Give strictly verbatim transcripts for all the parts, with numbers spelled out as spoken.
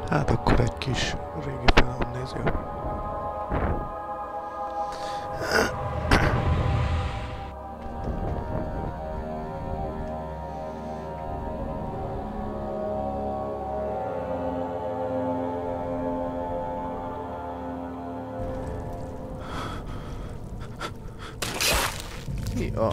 Hát akkor egy kis régi felamnéző. Ja.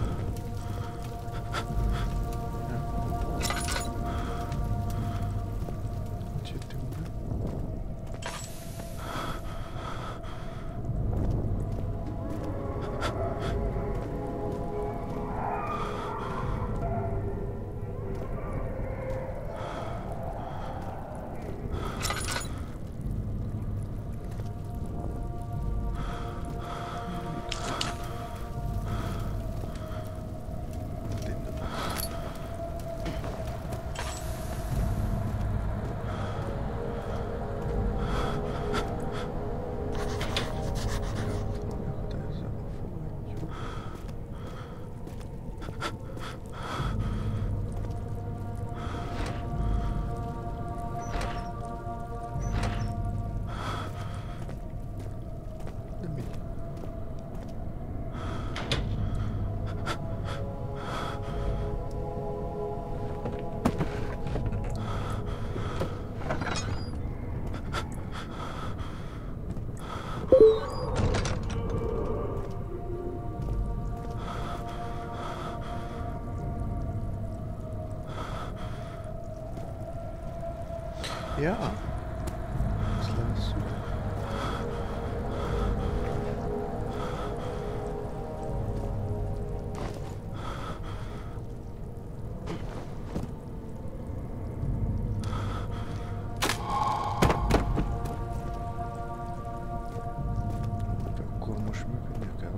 Ja. Das lässt. Akkor most működnie kell.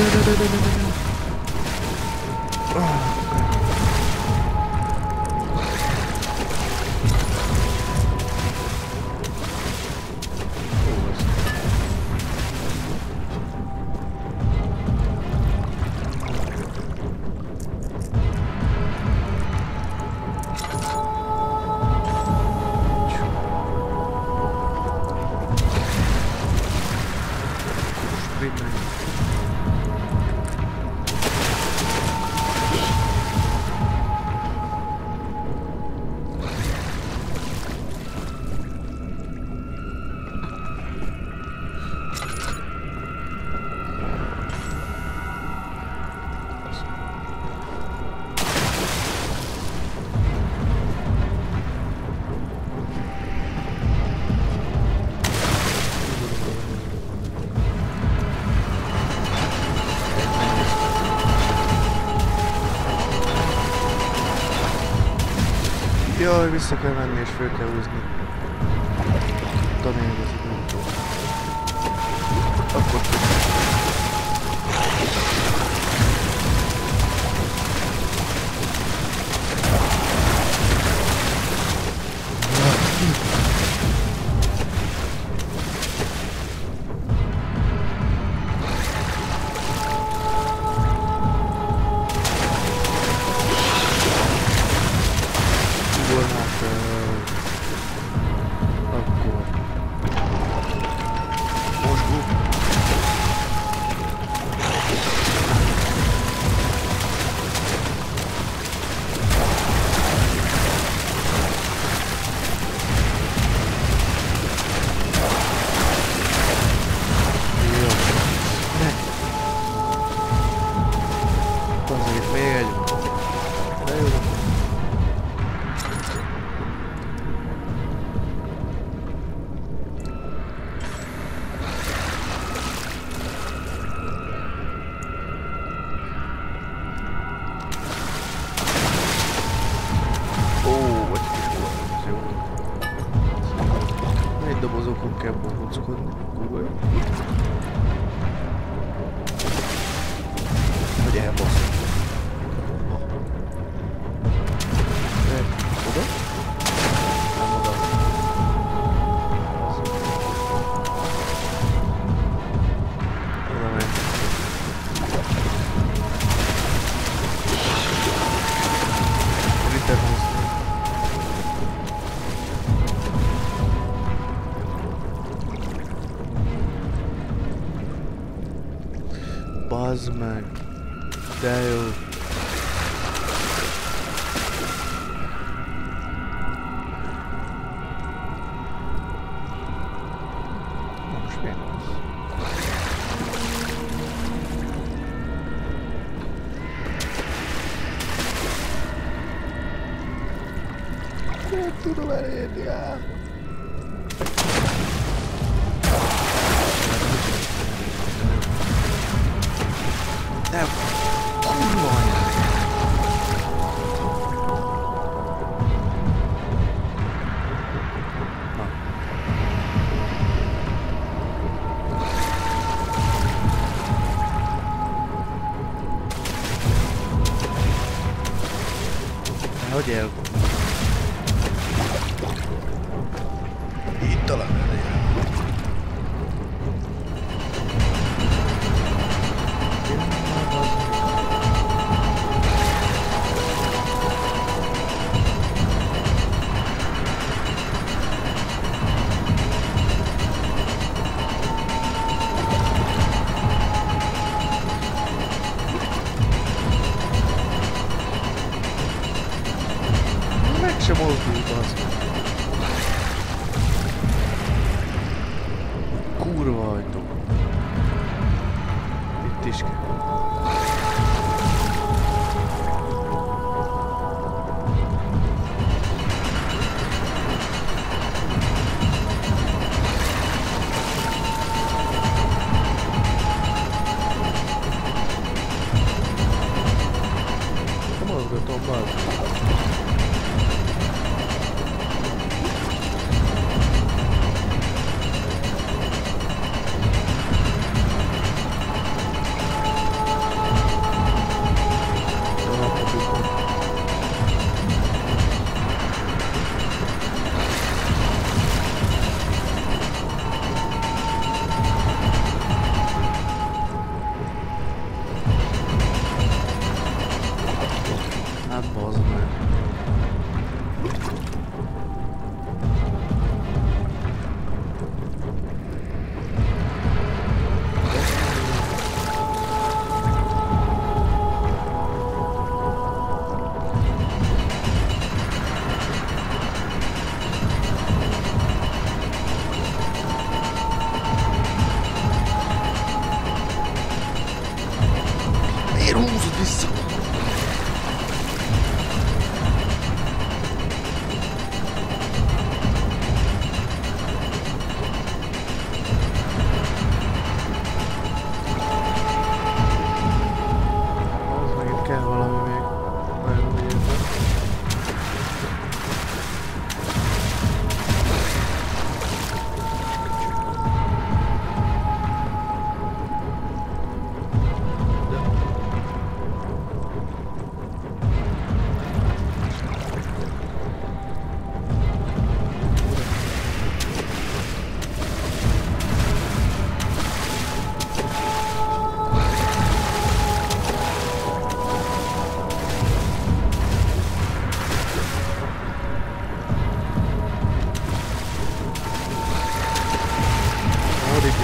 ne, ne, ne, ne, ne, ne. Ah. Jaj, vissza kell menni és föl kell húzni. Tudom én, az idő. Akkor tudom. Dobozokon kell bohóckodni, kurva jó. Hogy elbasz. De, oda? Nem oda. Oda megy. Ritter hoztam. Bazd meg, de jó. Most miért az? Nem tudom elérni ám. Nem, kurva anyád! Na. Hogy el? Itt talán elég. Meg sem mozdult az. Kurva ajtó. Itt is kell. Nem mozgatom be.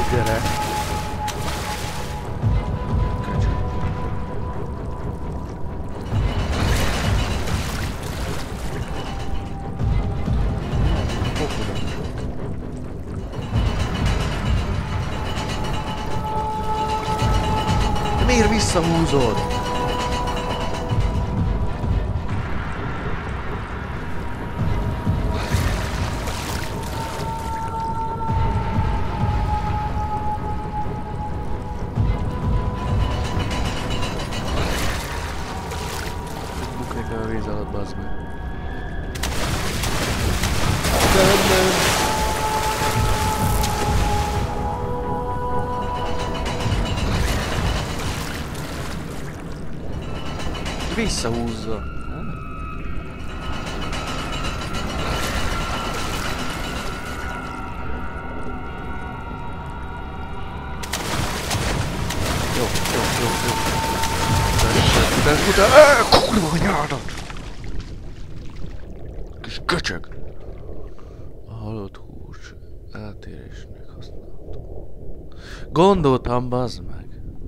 Gyere. Köcsög. De miért visszahúzod? A víz alatt, bazd meg. Nem, nem. Visszahúzza. Jó, jó, jó, jó. Után, után, után, kurva anyádat! Kis köcsög! A halott hús eltérésnek használható. Gondoltam, bazd meg!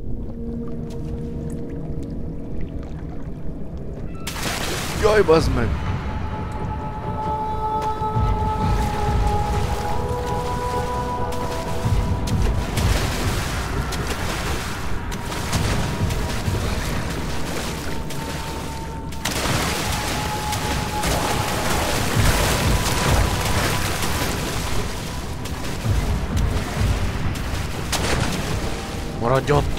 Jaj, bazd meg! Maradj ott!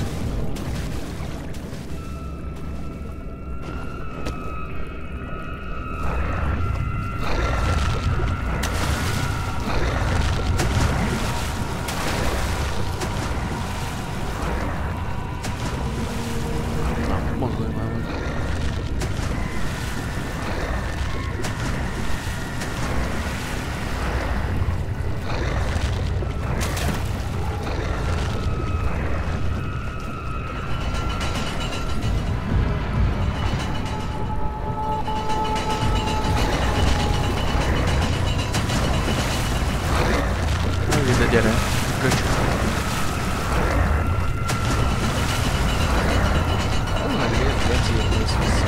Na, mozdulj már meg. Ide gyere, köcsög. Ez meg miért geciért mész vissza?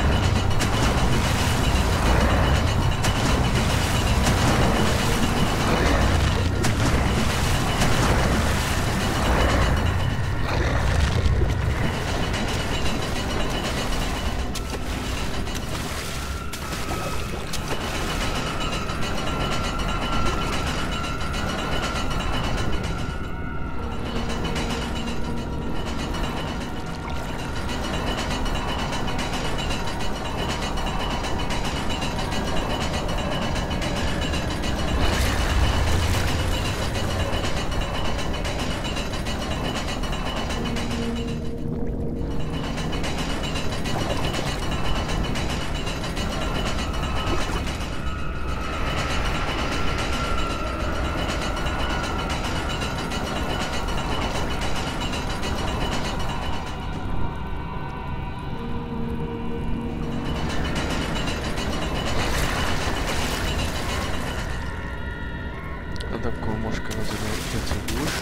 Hát akkor most kell az egy geci hús.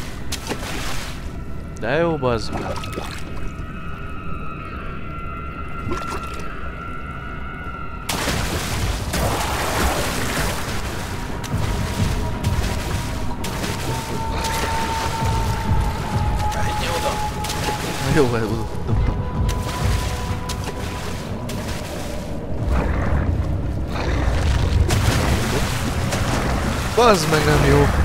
De jó, bazd meg! Menj oda! Jó, el oda dobtam. Bazd meg, nem jó!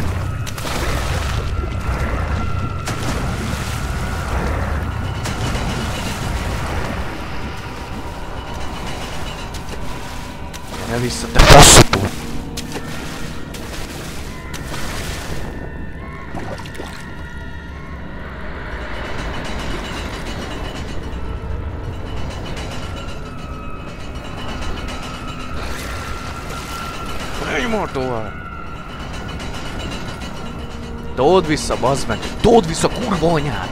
Ne vissza, te faszopó! Menj már tovább! Told vissza, bazd meg! Told vissza, kurva anyád!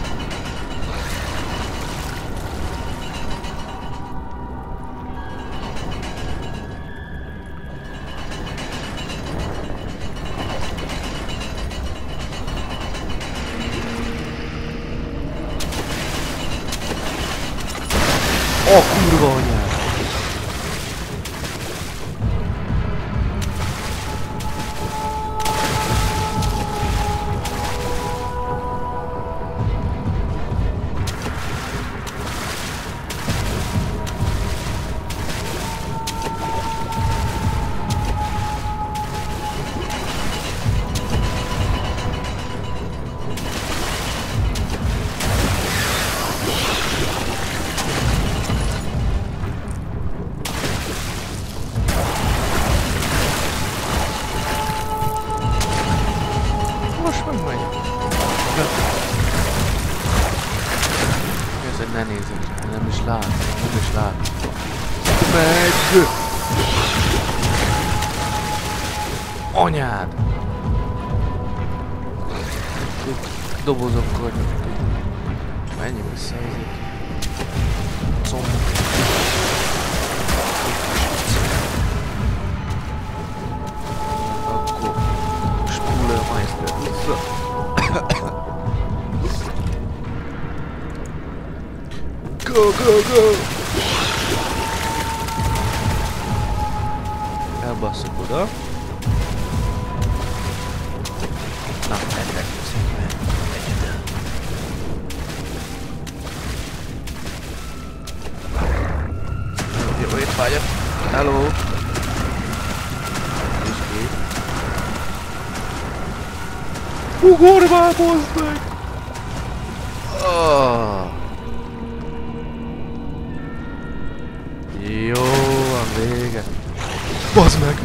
lát, nem is lát. Meg! Anyád! Dobozokkal nyomjuk. Menjünk vissza ezért. Comb. Akkor Spullermeister vissza. Go, go, go! Elbasszuk oda. Na, egyre szépen. Egyedül. Jó, itt vagyok. Hello! És ki? Ugorj már, bozd meg! Oh. Jó, van vége. Bazd meg!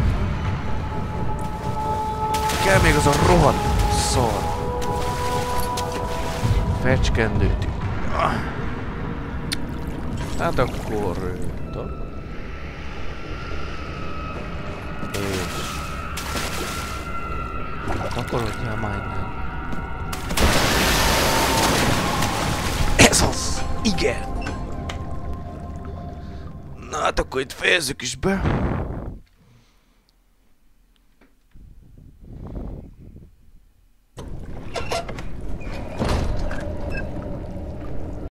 Kell még az a rohadt szar. Fecskendőtű. Hát akkor... És... Taporodjál majdnem. Ez az! Igen! Na hát akkor itt fejezzük is be.